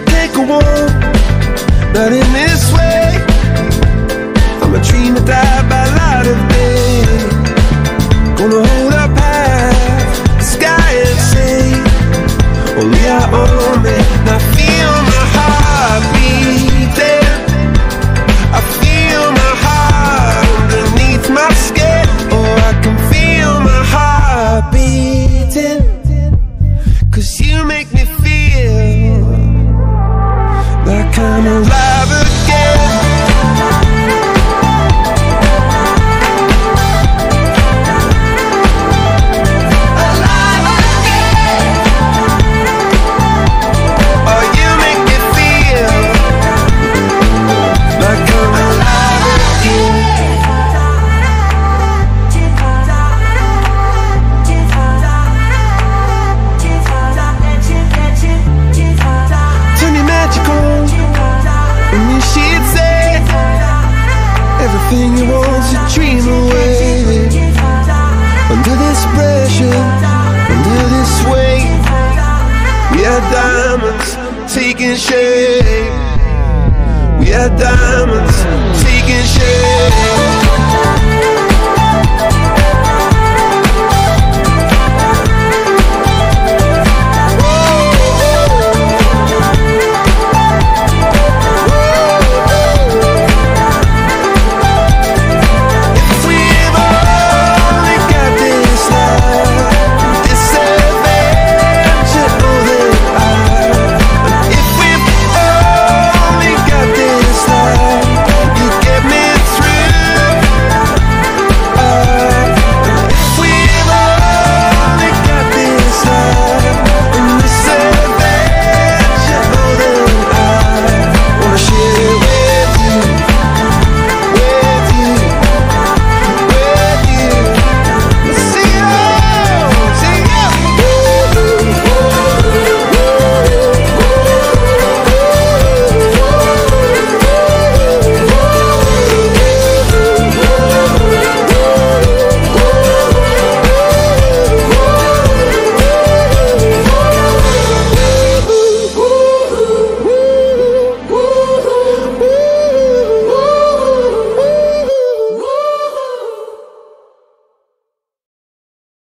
can't go on, not in this way. I'm a dream that died by light of day. Gonna hold up high the sky and say, only I own it. And I feel my heart beating, I feel my heart underneath my skin. Oh, I can feel my heart beating, 'cause you make me feel like I'm alive again. Alive again. Oh, you make me feel like I'm alive again. Turn your magic on, and then she'd say everything you want to dream away. Under this pressure, under this weight, we are diamonds taking shape. We are diamonds taking shape.